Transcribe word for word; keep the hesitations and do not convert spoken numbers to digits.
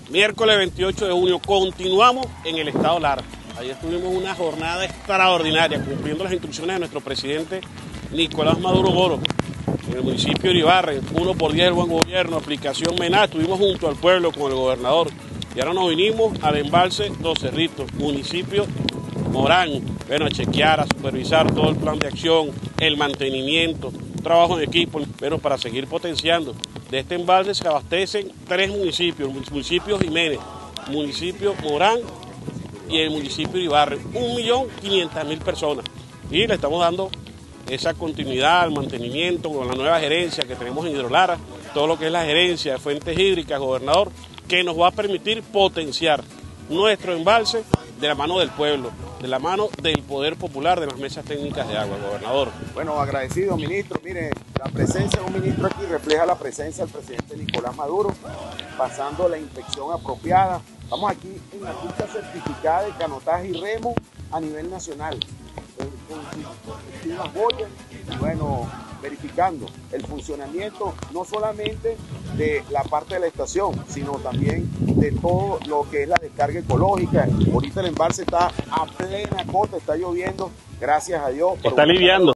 Miércoles veintiocho de junio, continuamos en el estado Lara. Ayer tuvimos una jornada extraordinaria cumpliendo las instrucciones de nuestro presidente Nicolás Maduro Moro. En el municipio de Iribarren, uno por diez del buen gobierno, aplicación MENA, estuvimos junto al pueblo con el gobernador. Y ahora nos vinimos al embalse Dos Cerritos, municipio Morán, bueno, a chequear, a supervisar todo el plan de acción, el mantenimiento, trabajo en equipo, pero para seguir potenciando. De este embalse se abastecen tres municipios, el municipio Jiménez, municipio Morán y el municipio de Iribarren, un millón quinientas mil personas. Y le estamos dando esa continuidad al mantenimiento con la nueva gerencia que tenemos en Hidrolara, todo lo que es la gerencia de fuentes hídricas, gobernador, que nos va a permitir potenciar nuestro embalse de la mano del pueblo, de la mano del poder popular, de las mesas técnicas de agua, gobernador. Bueno, agradecido, ministro. Mire, la presencia de un ministro aquí refleja la presencia del presidente Nicolás Maduro, pasando la inspección apropiada. Estamos aquí en la pista certificada de canotaje y remo a nivel nacional, con sus respectivas boyas y bueno, verificando el funcionamiento no solamente de la parte de la estación, sino también de todo lo que es la descarga ecológica. Ahorita el embalse está a plena cota, está lloviendo, gracias a Dios. Está aliviando.